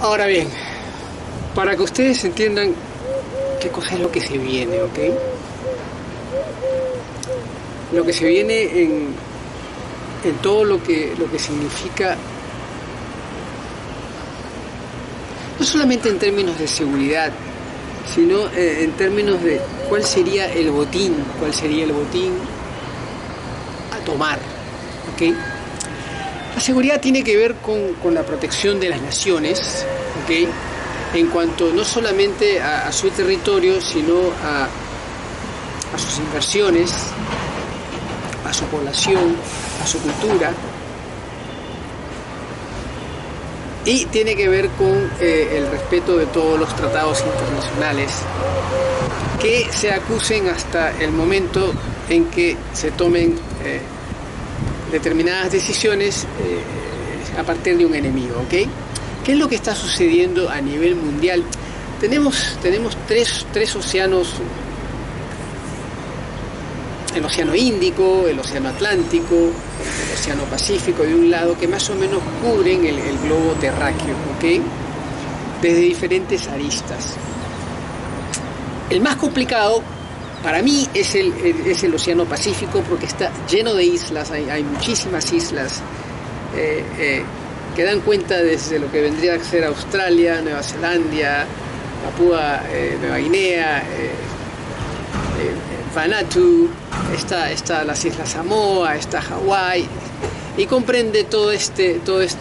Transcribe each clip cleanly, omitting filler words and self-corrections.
Ahora bien, para que ustedes entiendan qué cosa es lo que se viene, ¿ok? Lo que se viene en todo lo que significa, no solamente en términos de seguridad, sino en términos de cuál sería el botín a tomar, ¿ok? La seguridad tiene que ver con la protección de las naciones, ¿ok? En cuanto no solamente a su territorio, sino a sus inversiones, a su población, a su cultura. Y tiene que ver con el respeto de todos los tratados internacionales que se acusen hasta el momento en que se tomen determinadas decisiones a partir de un enemigo, ¿ok? ¿Qué es lo que está sucediendo a nivel mundial? Tenemos tres océanos: el océano Índico, el océano Atlántico, el océano Pacífico de un lado, que más o menos cubren el globo terráqueo, ¿ok? Desde diferentes aristas. El más complicado para mí es el océano Pacífico, porque está lleno de islas, hay muchísimas islas que dan cuenta desde lo que vendría a ser Australia, Nueva Zelanda, Papúa Nueva Guinea, Vanuatu, está las Islas Samoa, está Hawái, y comprende todo este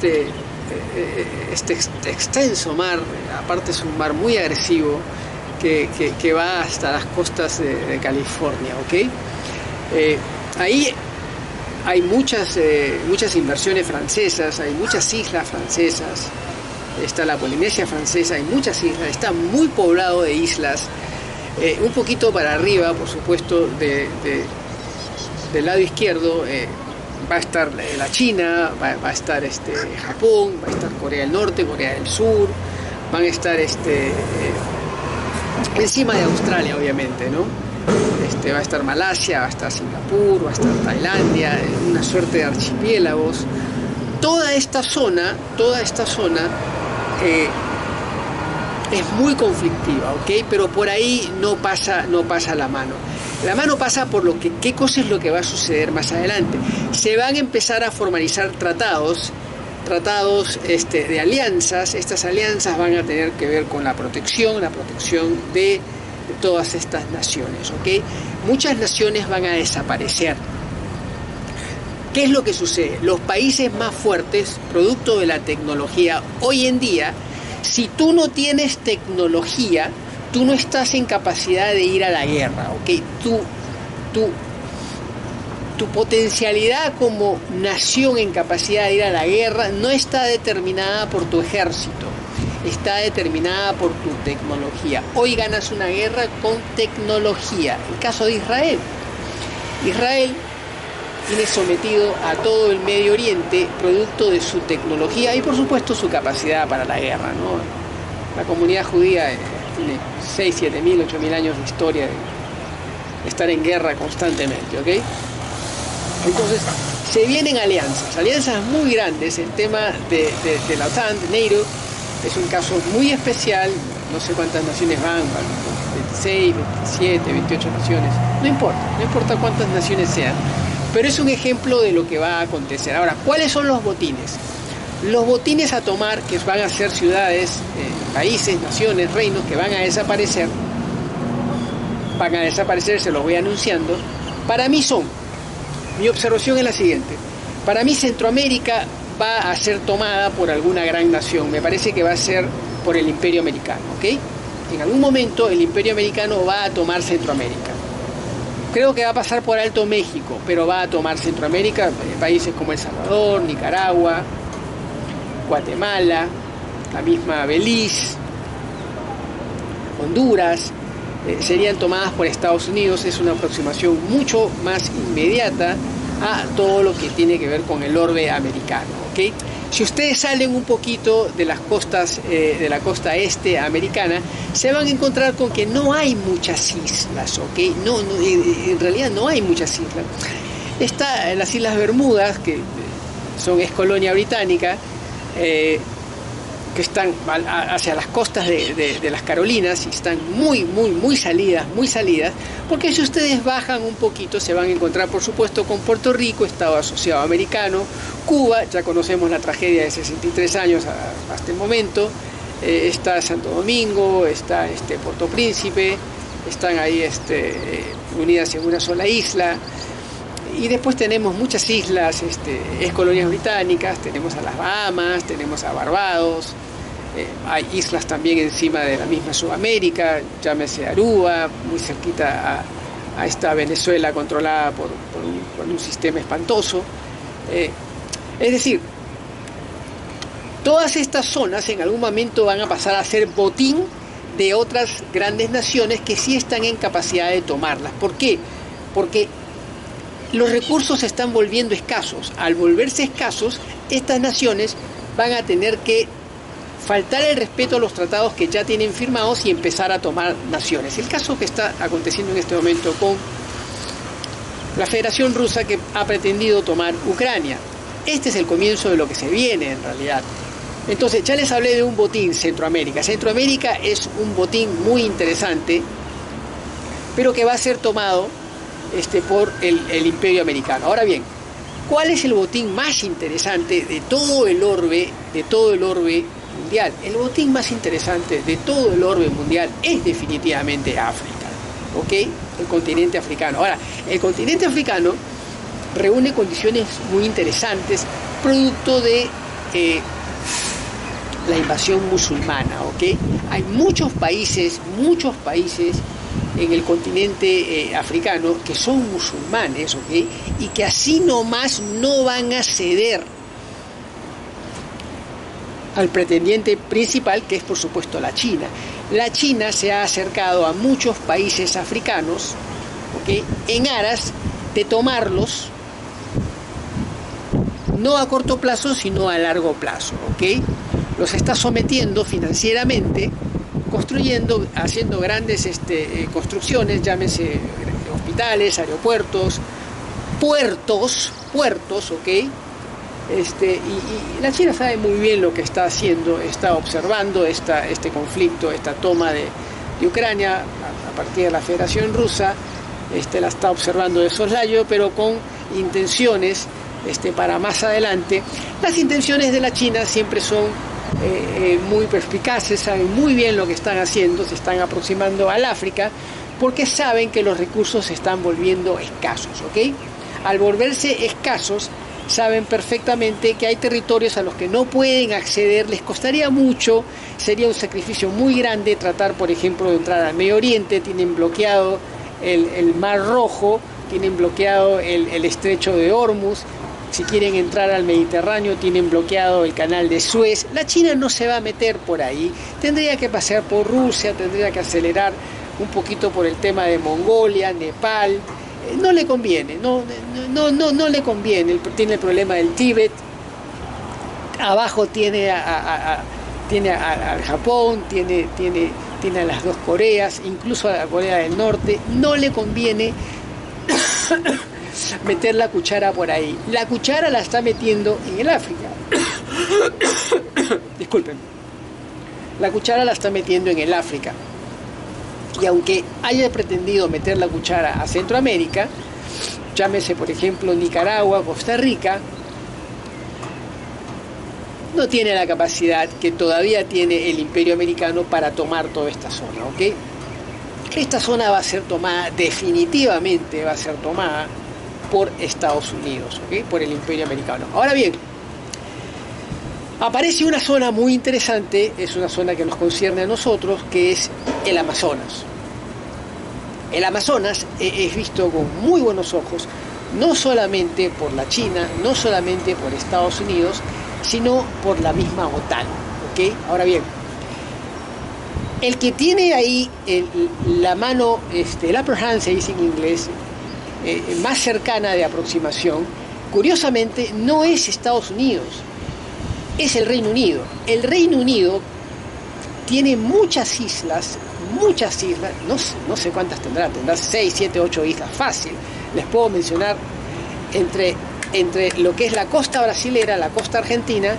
extenso mar. Aparte es un mar muy agresivo que va hasta las costas de California, ¿ok? Ahí hay muchas inversiones francesas, hay muchas islas francesas, está la Polinesia francesa, hay muchas islas, está muy poblado de islas. Un poquito para arriba, por supuesto, del lado izquierdo va a estar la China, va a estar Japón, va a estar Corea del Norte, Corea del Sur, van a estar encima de Australia, obviamente, ¿no? Va a estar Malasia, va a estar Singapur, va a estar Tailandia, una suerte de archipiélagos. Toda esta zona es muy conflictiva, ¿ok? Pero por ahí no pasa la mano. La mano pasa por qué cosa es lo que va a suceder más adelante. Se van a empezar a formalizar tratados de alianzas. Estas alianzas van a tener que ver con la protección de todas estas naciones, ¿ok? Muchas naciones van a desaparecer. ¿Qué es lo que sucede? Los países más fuertes, producto de la tecnología, hoy en día, si tú no tienes tecnología, tú no estás en capacidad de ir a la guerra, ¿ok? Tu potencialidad como nación en capacidad de ir a la guerra no está determinada por tu ejército, está determinada por tu tecnología. Hoy ganas una guerra con tecnología. El caso de Israel. Israel tiene sometido a todo el Medio Oriente producto de su tecnología y por supuesto su capacidad para la guerra, ¿no? La comunidad judía tiene 6, 7 mil, 8 mil años de historia de estar en guerra constantemente, ¿ok? Entonces se vienen alianzas muy grandes. El tema de la OTAN, de NATO, es un caso muy especial. No sé cuántas naciones van, 26, 27, 28 naciones, no importa cuántas naciones sean, pero es un ejemplo de lo que va a acontecer. Ahora, ¿cuáles son los botines? Los botines a tomar, que van a ser ciudades, países, naciones, reinos que van a desaparecer, se los voy anunciando. Para mí mi observación es la siguiente: para mí Centroamérica va a ser tomada por alguna gran nación. Me parece que va a ser por el Imperio Americano, ¿ok? En algún momento el Imperio Americano va a tomar Centroamérica. Creo que va a pasar por alto México, pero va a tomar Centroamérica. Países como El Salvador, Nicaragua, Guatemala, la misma Belice, Honduras, serían tomadas por Estados Unidos. Es una aproximación mucho más inmediata a todo lo que tiene que ver con el orbe americano, ¿ok? Si ustedes salen un poquito de las costas, de la costa este americana, se van a encontrar con que no hay muchas islas, ¿ok? En realidad no hay muchas islas. Está las Islas Bermudas, que es colonia británica, que están hacia las costas de las Carolinas y están muy salidas, porque si ustedes bajan un poquito se van a encontrar, por supuesto, con Puerto Rico, Estado asociado americano, Cuba, ya conocemos la tragedia de 63 años hasta el momento, está Santo Domingo, está Puerto Príncipe, están ahí unidas en una sola isla. Y después tenemos muchas islas, ex colonias británicas, tenemos a las Bahamas, tenemos a Barbados, hay islas también encima de la misma Sudamérica, llámese Aruba, muy cerquita a esta Venezuela controlada por un sistema espantoso. Es decir, todas estas zonas en algún momento van a pasar a ser botín de otras grandes naciones que sí están en capacidad de tomarlas. ¿Por qué? Porque los recursos se están volviendo escasos. Al volverse escasos, estas naciones van a tener que faltar el respeto a los tratados que ya tienen firmados y empezar a tomar naciones. El caso que está aconteciendo en este momento con la Federación Rusa, que ha pretendido tomar Ucrania. Este es el comienzo de lo que se viene en realidad. Entonces, ya les hablé de un botín, Centroamérica. Centroamérica es un botín muy interesante, pero que va a ser tomado por el Imperio Americano. Ahora bien, ¿cuál es el botín más interesante de todo el orbe mundial? El botín más interesante de todo el orbe mundial es definitivamente África, ¿ok? El continente africano. Ahora, el continente africano reúne condiciones muy interesantes, producto de la invasión musulmana, ¿ok? Hay muchos países en el continente africano que son musulmanes, ¿ok? Y que así nomás no van a ceder al pretendiente principal, que es por supuesto la China. La China se ha acercado a muchos países africanos, ¿ok? En aras de tomarlos, no a corto plazo, sino a largo plazo, ¿ok? Los está sometiendo financieramente, construyendo, haciendo grandes construcciones, llámese hospitales, aeropuertos, puertos, ¿ok? Y la China sabe muy bien lo que está haciendo, está observando este conflicto, esta toma de Ucrania a partir de la Federación Rusa, la está observando de soslayo, pero con intenciones para más adelante. Las intenciones de la China siempre son muy perspicaces, saben muy bien lo que están haciendo, se están aproximando al África, porque saben que los recursos se están volviendo escasos, ¿ok? Al volverse escasos, saben perfectamente que hay territorios a los que no pueden acceder, les costaría mucho, sería un sacrificio muy grande tratar, por ejemplo, de entrar al Medio Oriente. Tienen bloqueado el Mar Rojo, tienen bloqueado el Estrecho de Hormuz. Si quieren entrar al Mediterráneo, tienen bloqueado el canal de Suez. La China no se va a meter por ahí. Tendría que pasar por Rusia, tendría que acelerar un poquito por el tema de Mongolia, Nepal. No le conviene, no le conviene. Tiene el problema del Tíbet. Abajo tiene al Japón, tiene a las dos Coreas, incluso a la Corea del Norte. No le conviene meter la cuchara por ahí. La cuchara la está metiendo en el África. Disculpen. La cuchara la está metiendo en el África. Y aunque haya pretendido meter la cuchara a Centroamérica, llámese por ejemplo Nicaragua, Costa Rica, no tiene la capacidad que todavía tiene el Imperio Americano para tomar toda esta zona, ¿ok? Esta zona va a ser tomada, definitivamente va a ser tomada por Estados Unidos, ¿ok? Por el Imperio Americano. Ahora bien, aparece una zona muy interesante, es una zona que nos concierne a nosotros, que es el Amazonas. El Amazonas es visto con muy buenos ojos, no solamente por la China, no solamente por Estados Unidos, sino por la misma OTAN, ¿ok? Ahora bien, el que tiene ahí la mano, el upper hand se dice en inglés, más cercana de aproximación, curiosamente no es Estados Unidos, es el Reino Unido. El Reino Unido tiene muchas islas, no sé cuántas tendrá 6, 7, 8 islas, fácil. Les puedo mencionar entre lo que es la costa brasilera, la costa argentina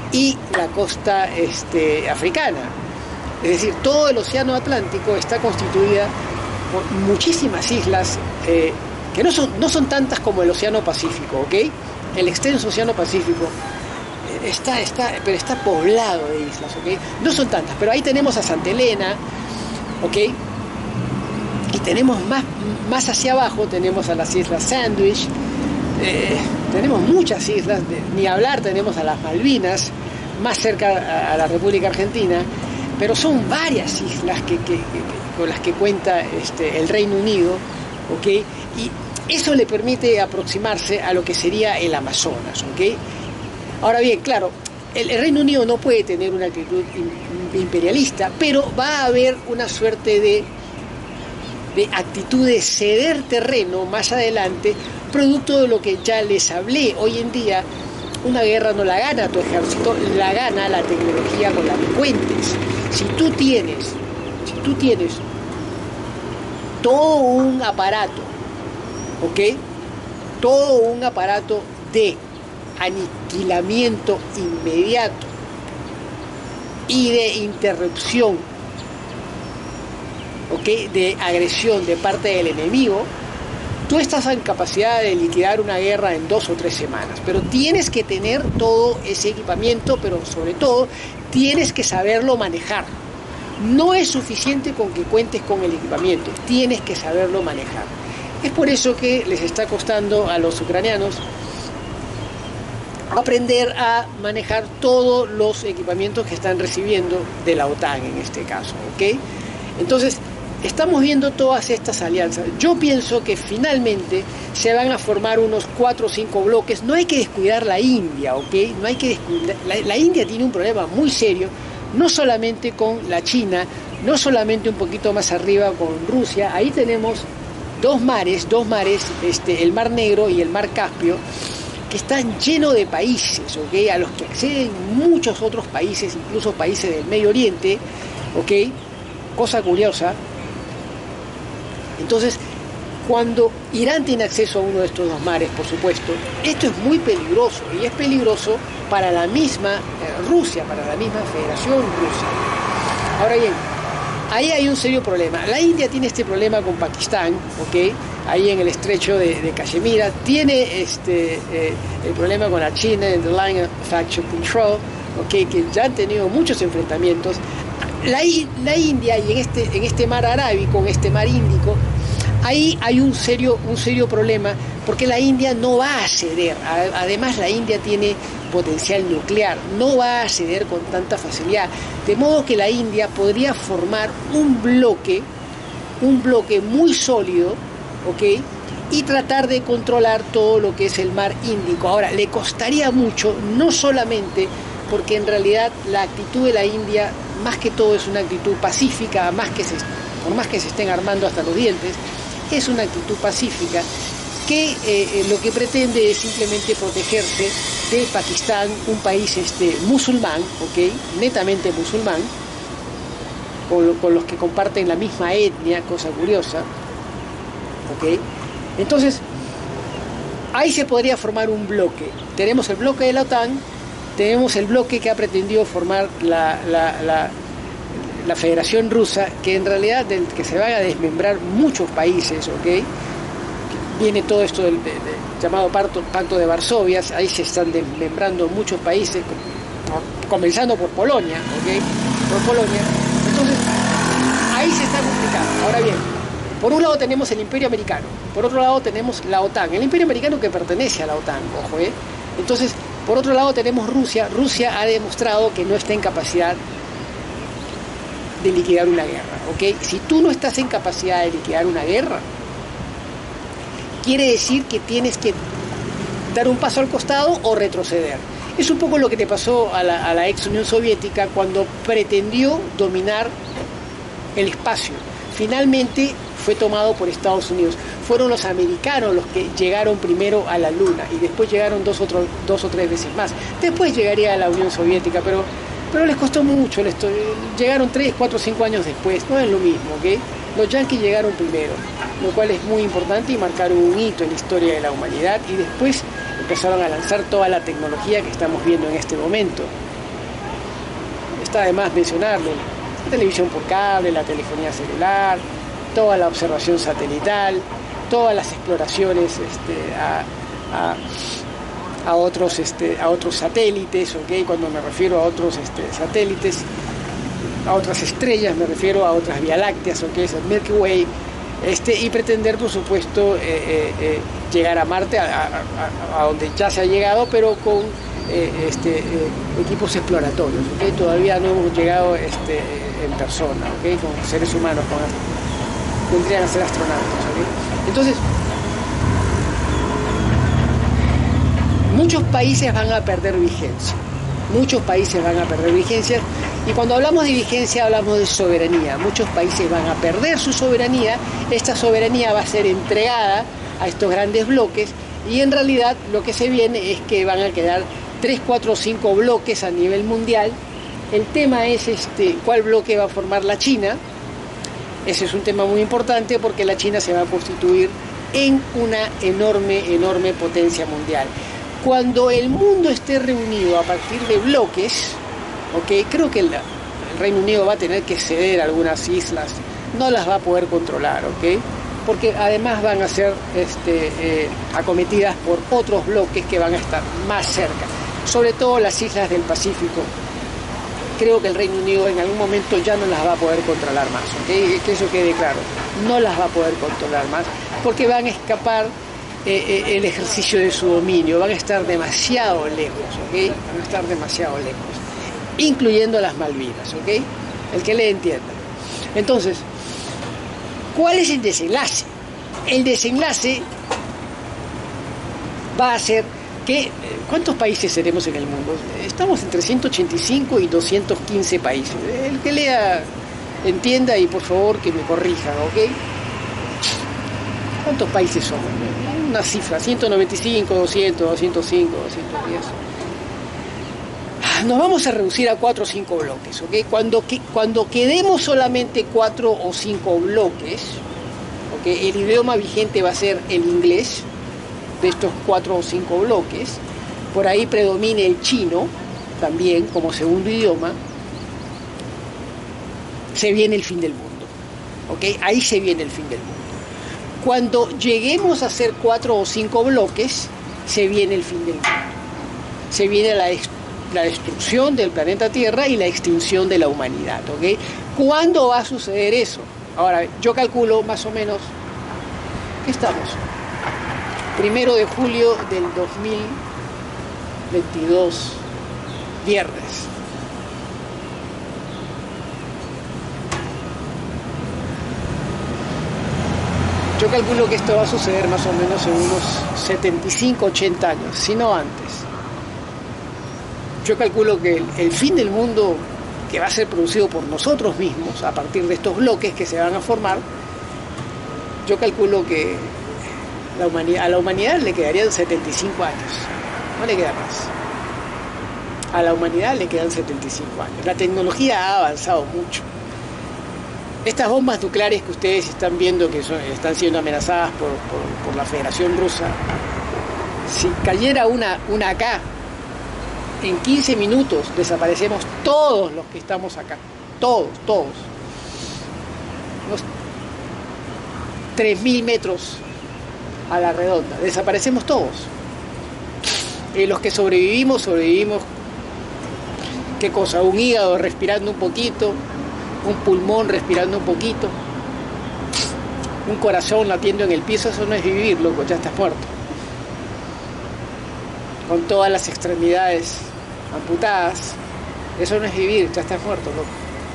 y la costa africana. Es decir, todo el océano Atlántico está constituida por muchísimas islas que no son tantas como el océano Pacífico, ¿ok? El extenso océano Pacífico pero está poblado de islas, ¿ok? No son tantas, pero ahí tenemos a Santa Elena, ¿ok? Y tenemos más hacia abajo, tenemos a las Islas Sandwich, tenemos muchas islas, ni hablar, tenemos a las Malvinas, más cerca a la República Argentina, pero son varias islas con las que cuenta el Reino Unido, ¿ok? Y eso le permite aproximarse a lo que sería el Amazonas, ¿ok? Ahora bien, claro, el Reino Unido no puede tener una actitud imperialista, pero va a haber una suerte de actitud de ceder terreno más adelante, producto de lo que ya les hablé. Hoy en día, una guerra no la gana tu ejército, la gana la tecnología con la que cuentes. Si tú tienes todo un aparato, ¿ok? Todo un aparato de aniquilamiento inmediato y de interrupción, ¿ok? De agresión de parte del enemigo, tú estás en capacidad de liquidar una guerra en 2 o 3 semanas, pero tienes que tener todo ese equipamiento, pero sobre todo tienes que saberlo manejar. No es suficiente con que cuentes con el equipamiento, tienes que saberlo manejar. Es por eso que les está costando a los ucranianos aprender a manejar todos los equipamientos que están recibiendo de la OTAN en este caso, ¿ok? Entonces, estamos viendo todas estas alianzas. Yo pienso que finalmente se van a formar unos 4 o 5 bloques. No hay que descuidar la India, ¿ok? No hay que descuidar. La India tiene un problema muy serio, no solamente con la China, no solamente un poquito más arriba con Rusia. Ahí tenemos dos mares, el Mar Negro y el Mar Caspio, que están llenos de países, ¿ok? A los que acceden muchos otros países, incluso países del Medio Oriente, ¿ok? Cosa curiosa. Entonces, cuando Irán tiene acceso a uno de estos dos mares, por supuesto, esto es muy peligroso, y es peligroso para la misma Rusia, para la misma Federación Rusa. Ahora bien, ahí hay un serio problema. La India tiene este problema con Pakistán, ¿ok? Ahí en el estrecho de Cachemira, tiene el problema con la China en the Line of Actual Control, ¿ok? Que ya han tenido muchos enfrentamientos. La India y en este mar Arábico, en este mar Índico, ahí hay un serio problema, porque la India no va a ceder. Además, la India tiene potencial nuclear, no va a ceder con tanta facilidad, de modo que la India podría formar un bloque muy sólido, ¿ok? Y tratar de controlar todo lo que es el mar Índico. Ahora, le costaría mucho, no solamente porque en realidad la actitud de la India, más que todo, es una actitud pacífica, por más que se estén armando hasta los dientes, es una actitud pacífica que lo que pretende es simplemente protegerse de Pakistán, un país musulmán, ¿ok? Netamente musulmán, con los que comparten la misma etnia, cosa curiosa, ¿ok? Entonces, ahí se podría formar un bloque. Tenemos el bloque de la OTAN, tenemos el bloque que ha pretendido formar la Federación Rusa, que en realidad que se van a desmembrar muchos países, ¿ok? Viene todo esto del llamado Pacto de Varsovia, ahí se están desmembrando muchos países, comenzando por Polonia, ¿ok? Por Polonia. Entonces, ahí se está complicando. Ahora bien, por un lado tenemos el Imperio Americano, por otro lado tenemos la OTAN, el Imperio Americano que pertenece a la OTAN, ojo, ¿eh? Entonces, por otro lado tenemos Rusia. Rusia ha demostrado que no está en capacidad de liquidar una guerra, ¿ok? Si tú no estás en capacidad de liquidar una guerra, quiere decir que tienes que dar un paso al costado o retroceder. Es un poco lo que te pasó a la ex Unión Soviética cuando pretendió dominar el espacio. Finalmente fue tomado por Estados Unidos. Fueron los americanos los que llegaron primero a la Luna y después llegaron dos o tres veces más. Después llegaría a la Unión Soviética, pero les costó mucho. Llegaron 3, 4, 5 años después. No es lo mismo, ¿ok? Los yanquis llegaron primero, lo cual es muy importante y marcaron un hito en la historia de la humanidad, y después empezaron a lanzar toda la tecnología que estamos viendo en este momento. está de más mencionarlo, la televisión por cable, la telefonía celular, toda la observación satelital, todas las exploraciones a otros satélites, ¿okay? Cuando me refiero a otros satélites, a otras estrellas, me refiero a otras Vía Lácteas, ¿okay? Es el Milky Way, y pretender, por supuesto, llegar a Marte, a donde ya se ha llegado, pero con equipos exploratorios, ¿okay? Todavía no hemos llegado en persona, ¿okay? Con seres humanos, tendrían que ser astronautas, ¿okay? Entonces, muchos países van a perder vigencia. Muchos países van a perder vigencia. Y cuando hablamos de vigencia, hablamos de soberanía. Muchos países van a perder su soberanía. Esta soberanía va a ser entregada a estos grandes bloques. Y en realidad lo que se viene es que van a quedar 3, 4 o 5 bloques a nivel mundial. El tema es cuál bloque va a formar la China. Ese es un tema muy importante porque la China se va a constituir en una enorme potencia mundial. Cuando el mundo esté reunido a partir de bloques, ¿okay? Creo que el Reino Unido va a tener que ceder algunas islas, no las va a poder controlar, ¿okay? Porque además van a ser acometidas por otros bloques que van a estar más cerca, sobre todo las islas del Pacífico. Creo que el Reino Unido en algún momento ya no las va a poder controlar más, ¿okay? Que eso quede claro, no las va a poder controlar más, porque van a escapar el ejercicio de su dominio, van a estar demasiado lejos, ¿okay? Van a estar demasiado lejos, incluyendo las Malvinas, ¿okay? El que le entienda. Entonces, ¿cuál es el desenlace? El desenlace va a ser que, ¿cuántos países seremos en el mundo? Estamos entre 185 y 215 países. El que lea, entienda y por favor que me corrija, ¿ok? ¿Cuántos países somos? Una cifra, 195, 200, 205, 210. Nos vamos a reducir a 4 o 5 bloques, ¿ok? Cuando quedemos solamente 4 o 5 bloques, ¿ok? El idioma vigente va a ser el inglés, de estos 4 o 5 bloques. Por ahí predomine el chino, también como segundo idioma. Se viene el fin del mundo, ¿ok? Ahí se viene el fin del mundo. Cuando lleguemos a hacer 4 o 5 bloques, se viene el fin del mundo. Se viene la destrucción del planeta Tierra y la extinción de la humanidad, ¿ok? ¿Cuándo va a suceder eso? Ahora, yo calculo más o menos, ¿qué estamos? 1 de julio del 2022, viernes. Yo calculo que esto va a suceder más o menos en unos 75, 80 años, si no antes. Yo calculo que el fin del mundo, que va a ser producido por nosotros mismos, a partir de estos bloques que se van a formar, yo calculo que a la humanidad le quedarían 75 años, no le queda más. A la humanidad le quedan 75 años. La tecnología ha avanzado mucho. Estas bombas nucleares que ustedes están viendo que están siendo amenazadas por la Federación Rusa, si cayera una acá, en 15 minutos desaparecemos todos los que estamos acá. Todos. Unos 3.000 metros a la redonda. Desaparecemos todos. Los que sobrevivimos, ¿qué cosa? Un hígado respirando un poquito, un pulmón respirando un poquito, un corazón latiendo en el piso. Eso no es vivir, loco, ya estás muerto. Con todas las extremidades amputadas, eso no es vivir, ya estás muerto, loco.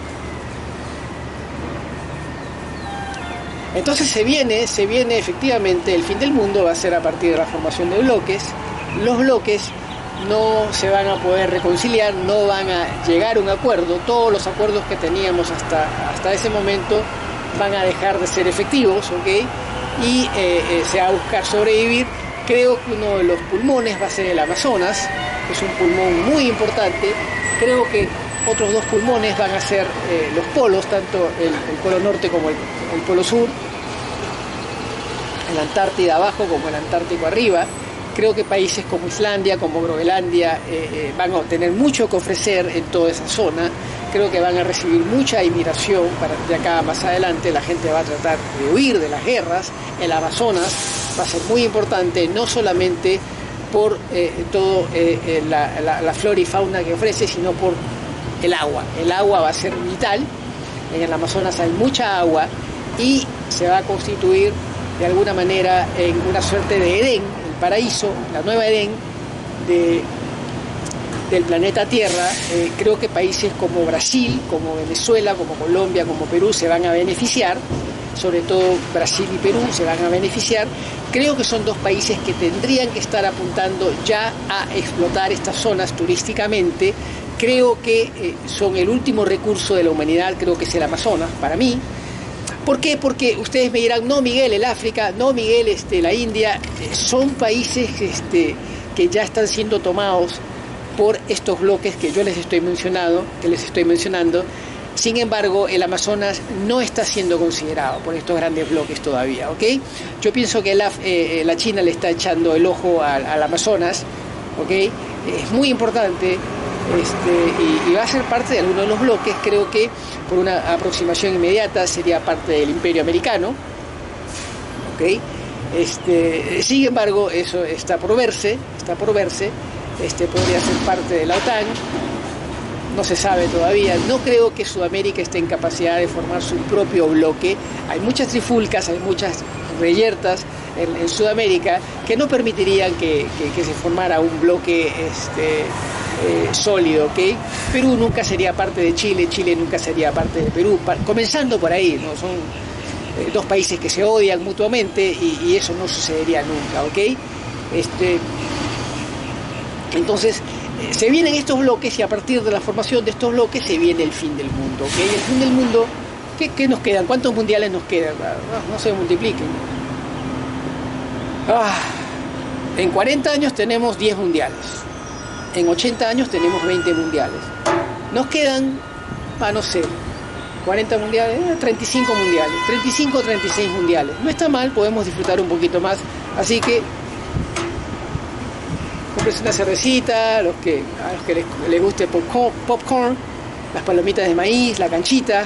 Entonces se viene efectivamente el fin del mundo, va a ser a partir de la formación de bloques. Los bloques no se van a poder reconciliar, no van a llegar a un acuerdo. Todos los acuerdos que teníamos hasta ese momento van a dejar de ser efectivos, ¿ok? Y se va a buscar sobrevivir. Creo que uno de los pulmones va a ser el Amazonas, que es un pulmón muy importante. Creo que otros 2 pulmones van a ser los polos, tanto el polo norte como el polo sur, el Antártida abajo como el Antártico arriba. Creo que países como Islandia, como Groenlandia, van a tener mucho que ofrecer en toda esa zona. Creo que van a recibir mucha inmigración de acá más adelante. La gente va a tratar de huir de las guerras. El Amazonas va a ser muy importante, no solamente por todo la flora y fauna que ofrece, sino por el agua. El agua va a ser vital. En el Amazonas hay mucha agua y se va a constituir de alguna manera en una suerte de Edén, el paraíso, la nueva Edén del planeta Tierra. Creo que países como Brasil, como Venezuela, como Colombia, como Perú se van a beneficiar, sobre todo Brasil y Perú se van a beneficiar. Creo que son dos países que tendrían que estar apuntando ya a explotar estas zonas turísticamente. Creo que son el último recurso de la humanidad, creo que es el Amazonas, para mí. ¿Por qué? Porque ustedes me dirán, no Miguel, el África, no Miguel, la India, son países que ya están siendo tomados por estos bloques que yo les estoy mencionando. Sin embargo, el Amazonas no está siendo considerado por estos grandes bloques todavía, ¿ok? Yo pienso que la China le está echando el ojo al Amazonas, ¿ok? Es muy importante. Y va a ser parte de alguno de los bloques. Creo que por una aproximación inmediata sería parte del Imperio Americano, ¿okay? Sin embargo, eso está por verse, podría ser parte de la OTAN, no se sabe todavía. No creo que Sudamérica esté en capacidad de formar su propio bloque. Hay muchas trifulcas, hay muchas reyertas en Sudamérica que no permitirían que se formara un bloque sólido, ¿ok? Perú nunca sería parte de Chile, Chile nunca sería parte de Perú, comenzando por ahí, ¿no? Son dos países que se odian mutuamente y eso no sucedería nunca, ¿ok? Entonces, se vienen estos bloques y a partir de la formación de estos bloques se viene el fin del mundo, ¿ok? El fin del mundo, ¿qué nos quedan? ¿Cuántos mundiales nos quedan? No se multipliquen. En 40 años tenemos 10 mundiales. En 80 años tenemos 20 mundiales. Nos quedan, no sé, 40 mundiales, 35 mundiales, 35 o 36 mundiales. No está mal, podemos disfrutar un poquito más. Así que, compres una cervecita, a los que les guste popcorn, las palomitas de maíz, la canchita.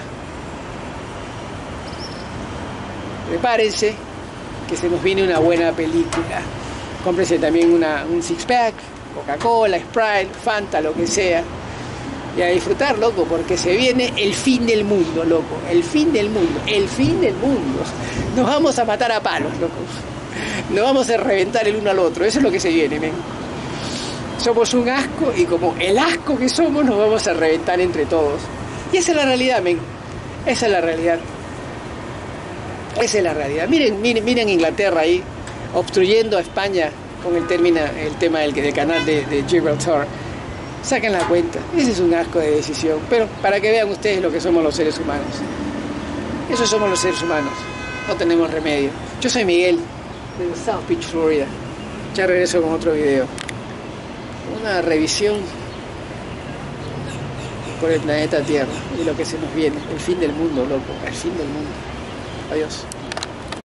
Prepárense, que se nos viene una buena película. Cómprense también un six-pack, Coca-Cola, Sprite, Fanta, lo que sea. Y a disfrutar, loco, porque se viene el fin del mundo, loco. El fin del mundo, el fin del mundo. Nos vamos a matar a palos, loco. Nos vamos a reventar el uno al otro. Eso es lo que se viene, men. Somos un asco y como el asco que somos nos vamos a reventar entre todos. Y esa es la realidad, men. Esa es la realidad. Esa es la realidad. Miren Inglaterra ahí, obstruyendo a España con el tema del canal de Gibraltar. Saquen la cuenta. Ese es un asco de decisión. Pero para que vean ustedes lo que somos los seres humanos. Eso somos los seres humanos. No tenemos remedio. Yo soy Miguel, de South Beach, Florida. Ya regreso con otro video. Una revisión por el planeta Tierra y lo que se nos viene. El fin del mundo, loco. El fin del mundo. Adiós.